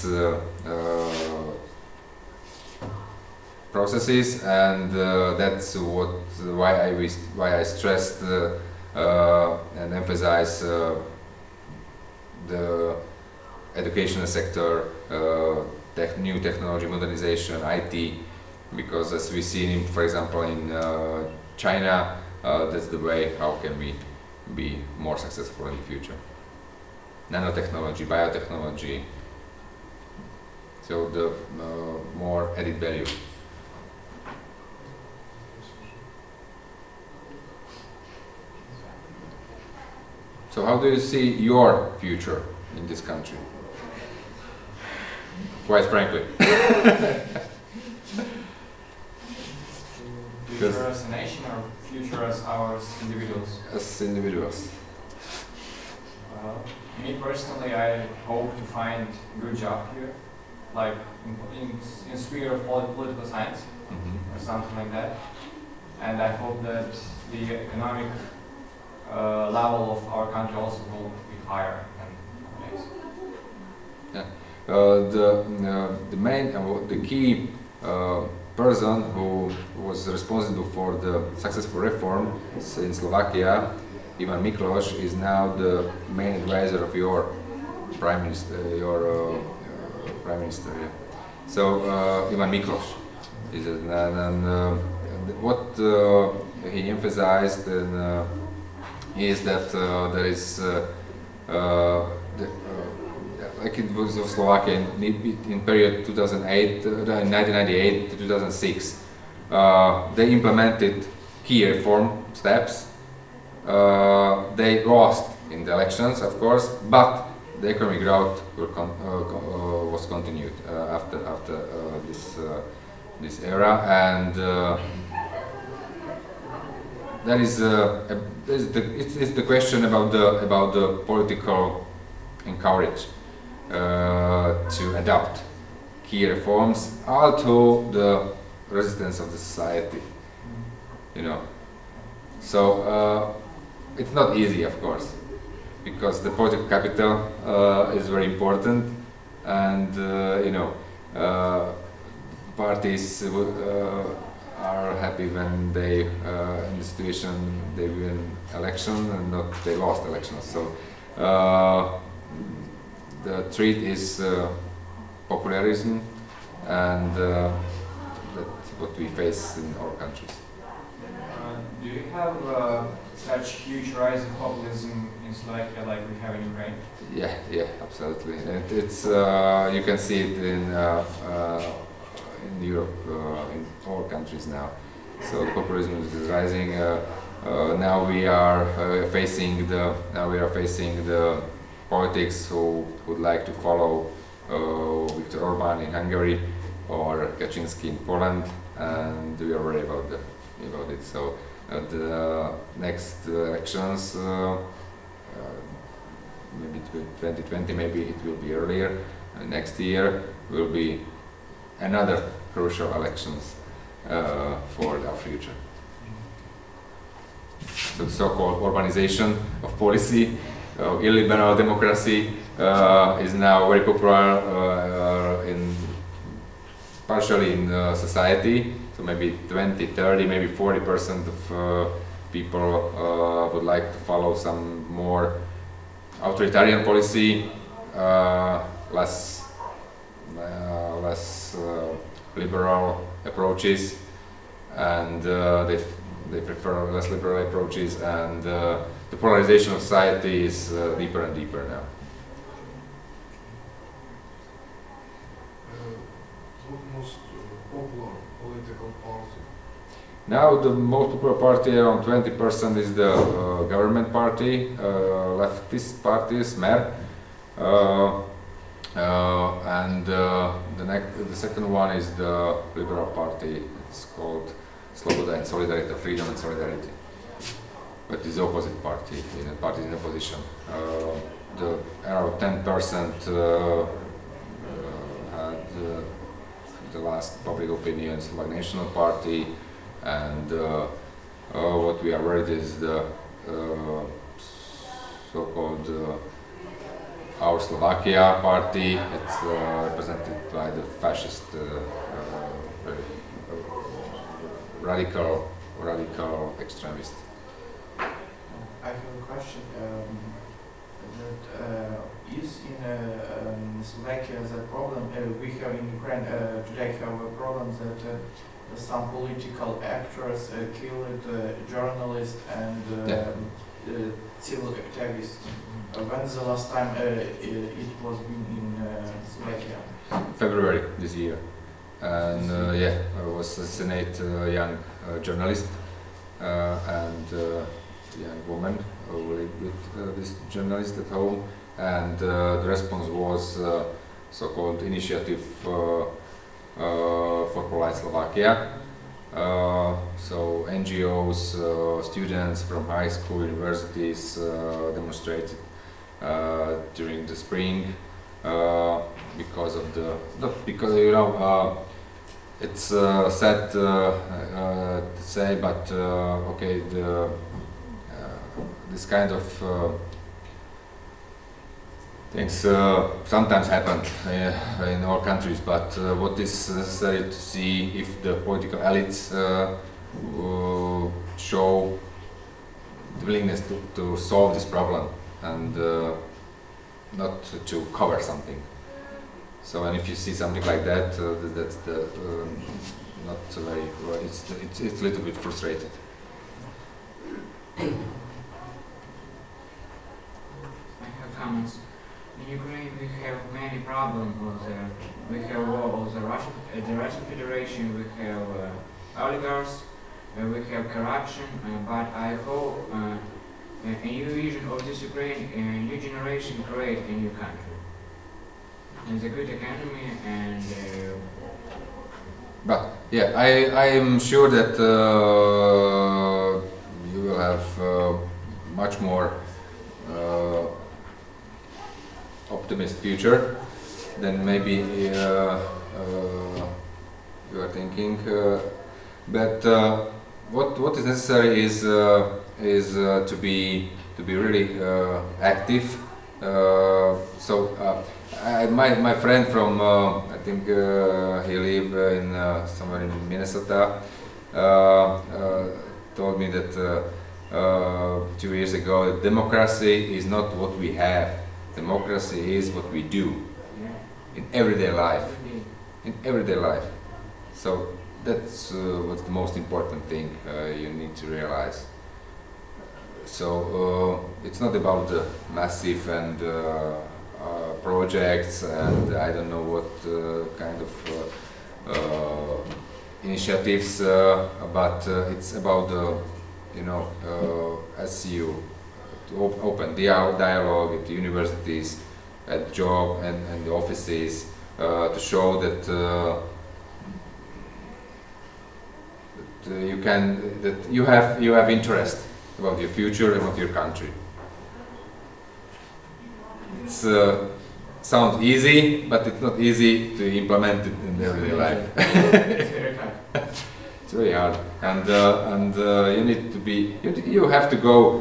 processes, and that's why I stressed and emphasize the educational sector, new technology, modernization, IT, because as we see, for example, in China, that's the way how can we be more successful in the future. Nanotechnology, biotechnology, so the more added value. So how do you see your future in this country? Quite frankly. Future as a nation or future as ours individuals? As individuals. Me personally, I hope to find a good job here, like in sphere of political science or something like that. And I hope that the economic level of our country also will be higher than nowadays. Yeah. The key person who was responsible for the successful reform in Slovakia, Ivan Miklos, is now the main advisor of your prime minister. Yeah. So Ivan Miklos is, and what he emphasized is that there is like it was of Slovakia in period 1998 to 2006. They implemented key reform steps. They lost in the elections, of course, but the economic growth was continued after this era, and it's the question about the political encourage to adopt key reforms, although the resistance of the society, you know. So it's not easy, of course, because the political capital is very important, and you know, parties are happy when they in the situation they win election and not they lost elections. So the threat is popularism, and that's what we face in our countries. Do you have such huge rise of populism in Slovakia like we have in Ukraine? Yeah, absolutely. It's you can see it in Europe, in all countries now. So populism is rising. Now we are facing the politics who would like to follow Viktor Orbán in Hungary or Kaczynski in Poland, and we are worried about it. So the next elections, maybe 2020, maybe it will be earlier. Next year will be another crucial elections for our future. So the so-called urbanization of policy, illiberal democracy is now very popular partially in society. So maybe 20, 30, maybe 40% of people would like to follow some more authoritarian policy, less liberal approaches, and they prefer less liberal approaches, and the polarization of society is deeper and deeper now. What most popular political party? Now the most popular party, around 20%, is the government party, leftist party, Smer, and the second one is the liberal party. It's called Sloboda and Solidarity, Freedom and Solidarity. But it's the opposite party, party in opposition. The around 10% had the last public opinion, Slovak National Party, and what we are worried is the so-called Our Slovakia party. It's represented by the fascist radical extremist. I have a question. Is in Slovakia the problem we have in Ukraine today have a problem that some political actors killed journalists and civil activists. When's the last time it was been in Slovakia? February this year, and was assassinated a young journalist and young woman who lived with this journalist at home, and the response was so-called Initiative for Polite Slovakia. So NGOs, students from high school, universities demonstrated during the spring because of it's sad to say, but okay, this kind of things sometimes happen in all countries, but what is necessary to see if the political elites show the willingness to solve this problem and not to cover something. So, and if you see something like that, that's the not very. It's a little bit frustrated. I have comments. In Ukraine, we have many problems. We have the Russian Federation. We have oligarchs. We have corruption. But I hope a new vision of this Ukraine, a new generation, create a new country. And a good economy and. But yeah, I am sure that you will have much more optimist future than maybe you are thinking. But what is necessary is to be really active. My friend from I think he live in somewhere in Minnesota told me that 2 years ago that democracy is not what we have. Democracy is what we do in everyday life. In everyday life. So that's what's the most important thing you need to realize. So it's not about the massive and projects and I don't know what kind of initiatives, but it's about as you to open dialogue at the universities, at job and the offices to show that you have interest about your future and about your country. It's sounds easy, but it's not easy to implement it in everyday life. It's very hard, and you need to be. You have to go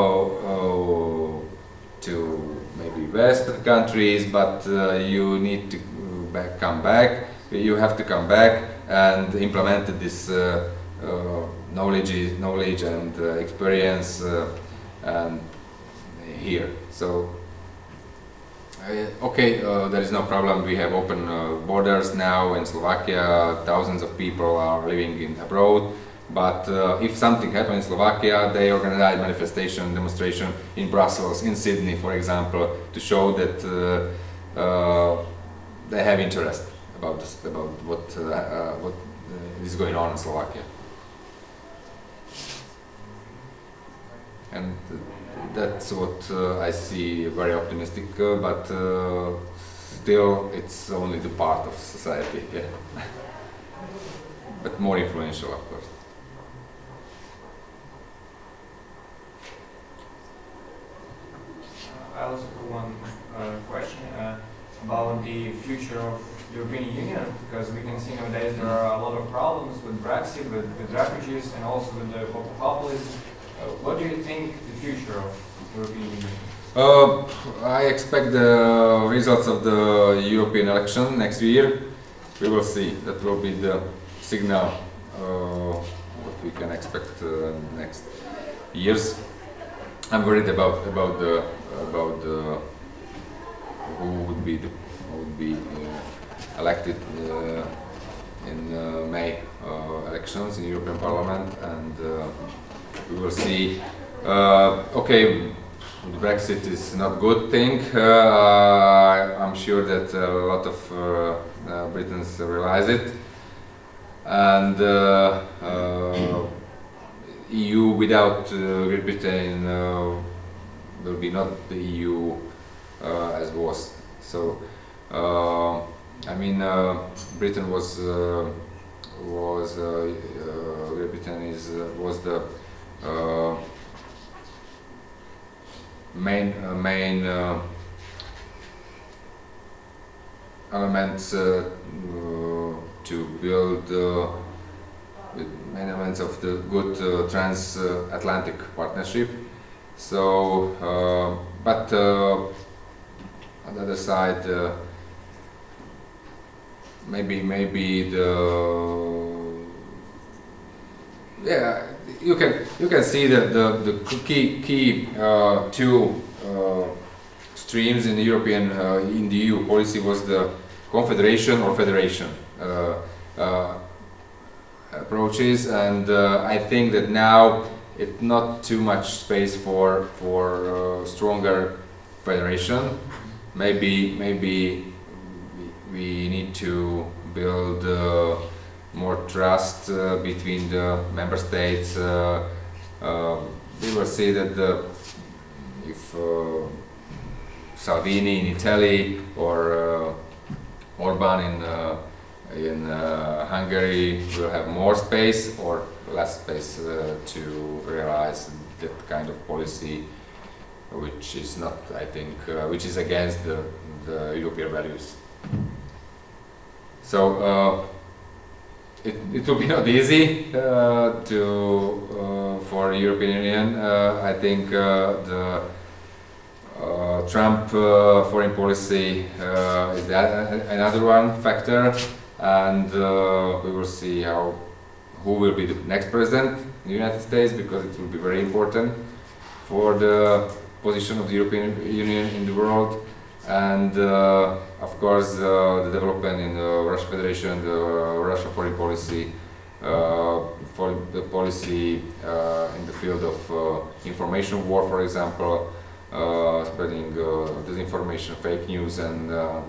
to maybe Western countries, but you need to come back. You have to come back and implement this knowledge and experience and here. So. There is no problem. We have open borders now in Slovakia. Thousands of people are living abroad. But if something happens in Slovakia, they organize manifestation, demonstration in Brussels, in Sydney, for example, to show that they have interest about what is going on in Slovakia. And that's what I see very optimistic, but still it's only the part of society, yeah. But more influential, of course. I also have one question about the future of the European Union, because we can see nowadays there are a lot of problems with Brexit, with refugees, and also with the populism. What do you think the future of the European Union? I expect the results of the European election next year. We will see. That will be the signal what we can expect next years. I'm worried about who would be elected in May elections in European Parliament, and we will see. Brexit is not a good thing. I'm sure that a lot of Britons realize it, and EU without Great Britain will be not the EU as was. So Britain was Great Britain was the main elements to build with main elements of the good transatlantic partnership. So, but on the other side, maybe you can see that the key two streams in the European in the EU policy was the confederation or federation approaches, and I think that now it's not too much space for stronger federation. Maybe we need to build more trust between the member states. We will see that if Salvini in Italy or Orban in Hungary will have more space or less space to realize that kind of policy which is not, I think, which is against the European values. So it will be not easy for European Union. I think the Trump foreign policy is another one factor, and we will see who will be the next president in the United States, because it will be very important for the position of the European Union in the world. And of course the development in the Russian Federation, the Russian foreign policy, for the policy in the field of information war, for example, spreading disinformation, fake news, and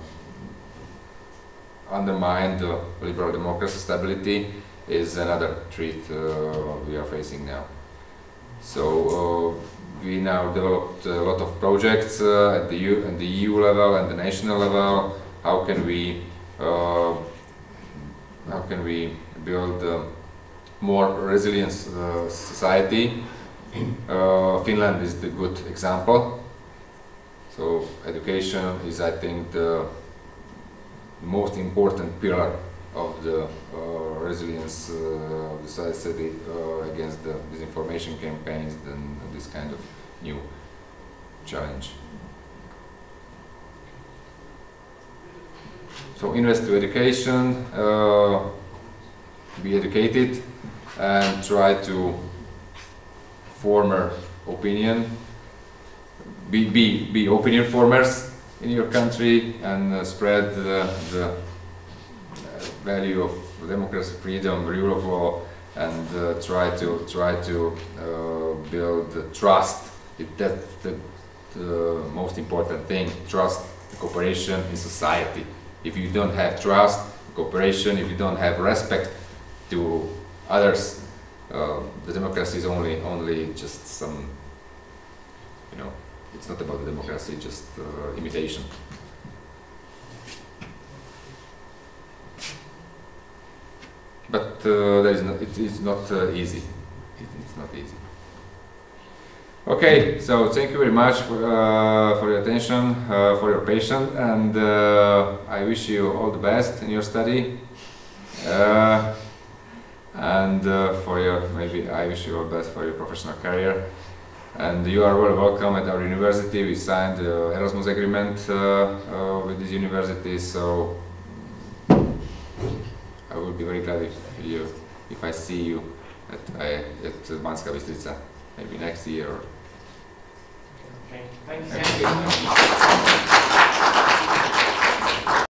undermine the liberal democracy stability is another threat we are facing now. So we now developed a lot of projects at the EU level and the national level. How can we build a more resilient society? Finland is the good example. So education is, I think, the most important pillar of the resilience of the society against the disinformation campaigns and this kind of new challenge. So invest to education, be educated, and try to form an opinion. Be opinion formers in your country, and spread the value of democracy, freedom, rule of law, and try to build trust. That's the most important thing: trust, cooperation in society. If you don't have trust, cooperation, if you don't have respect to others, the democracy is only just some, it's not about the democracy, just imitation. But it's not easy. It's not easy. Okay, so thank you very much for your attention, for your patience, and I wish you all the best in your study. And I wish you all the best for your professional career. And you are very welcome at our university. We signed the Erasmus agreement with this university, so I would be very glad if I see you at Banská Bystrica, maybe next year. Okay. Thank you. Thank you.